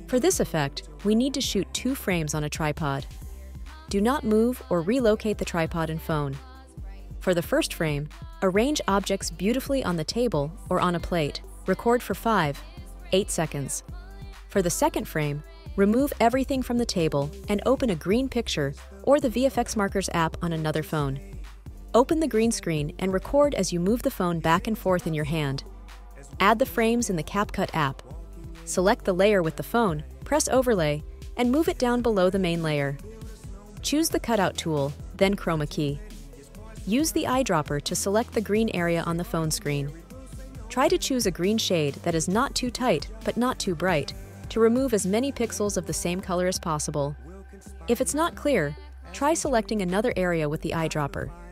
For this effect, we need to shoot 2 frames on a tripod. Do not move or relocate the tripod and phone. For the first frame, arrange objects beautifully on the table or on a plate. Record for 8 seconds. For the second frame, remove everything from the table and open a green picture or the VFX Markers app on another phone. Open the green screen and record as you move the phone back and forth in your hand. Add the frames in the CapCut app. Select the layer with the phone, press Overlay, and move it down below the main layer. Choose the Cutout tool, then Chroma key. Use the eyedropper to select the green area on the phone screen. Try to choose a green shade that is not too tight but not too bright to remove as many pixels of the same color as possible. If it's not clear, try selecting another area with the eyedropper.